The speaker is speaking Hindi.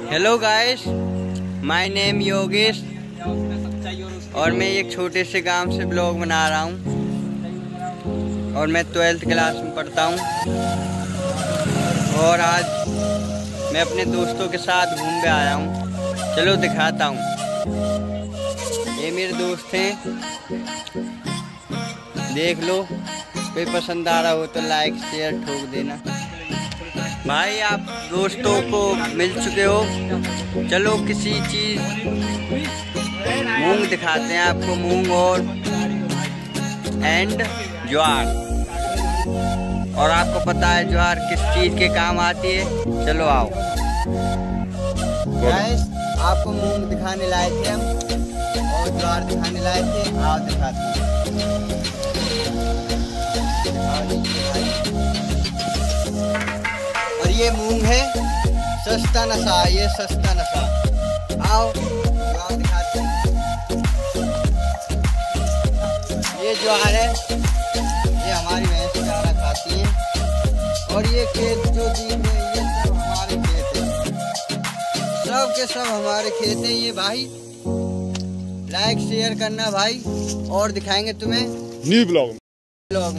Hello guys, my name Yogesh और मैं एक छोटे से गांव से ब्लॉग बना रहा हूं और मैं 12th क्लास में पढ़ता हूं। और आज मैं अपने दोस्तों के साथ घूमने आया हूं। चलो दिखाता हूं। ये मेरे दोस्त हैं, देख लो। कोई पसंद आ रहा हो तो लाइक शेयर ठोक देना। भाई आप दोस्तों को मिल चुके हो, चलो किसी चीज मूंग दिखाते हैं आपको। मूंग और ज्वार। और आपको पता है ज्वार किस चीज के काम आती है। चलो आओ गाइस, आपको मूंग दिखाने लाए थे हम और ज्वार दिखाने लाए थे। आओ दिखाते हैं। और ये मूंग है, सस्ता नशा। ये सस्ता नशा। आओ दिखाते हैं। ये ज्वार है, ये हमारी भैंस चारा खाती है। और ये खेत जो दिख रहे हैं, ये सब हमारे खेत है। सब के सब हमारे खेत हैं ये भाई। लाइक शेयर करना भाई, और दिखाएंगे तुम्हें न्यू ब्लॉग।